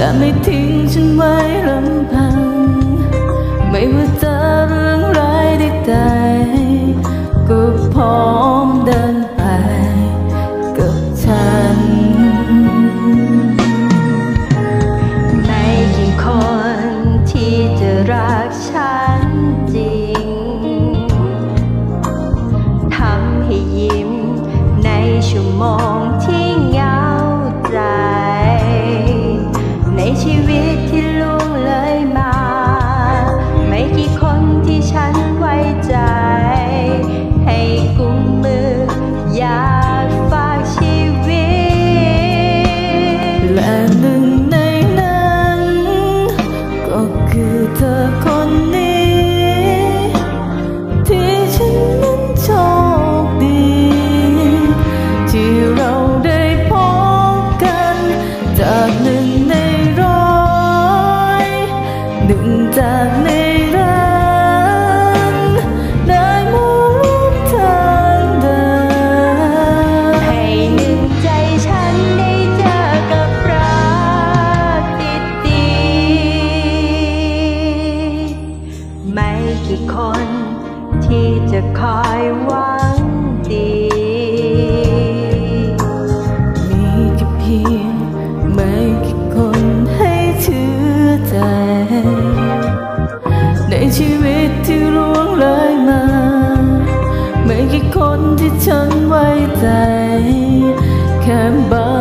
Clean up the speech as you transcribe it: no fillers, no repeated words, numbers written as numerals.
และไม่ทิ้งฉันไว้ลำพังไม่ว่าเจอเรื่องร้ายใดๆก็พร้อมเดินไปกับฉันไม่กี่คนที่จะรักฉันจริงทำให้ยิ้มในชั่วโมงที่เหงาใจในชีวิตที่ล่วงเลยมาไม่กี่คนที่ฉันไว้ใจให้กุมมืออยากฝากชีวิตและหนึ่งในนั้นก็คือเธอคนนี้ที่ฉันนั้นโชคดีที่เราได้พบกันจากหนึ่งในร้อยหนึ่งจากในร้านได้มาร่วมทางเดินให้หนึ่งใจฉันได้เจอกับรักดีๆไม่กี่คนที่จะคอยหวังดีมีแค่เพียงไม่กี่คนให้เชื่อใจในชีวิตที่ล่วงเลยมาไม่กี่คนที่ฉันไว้ใจแค่บา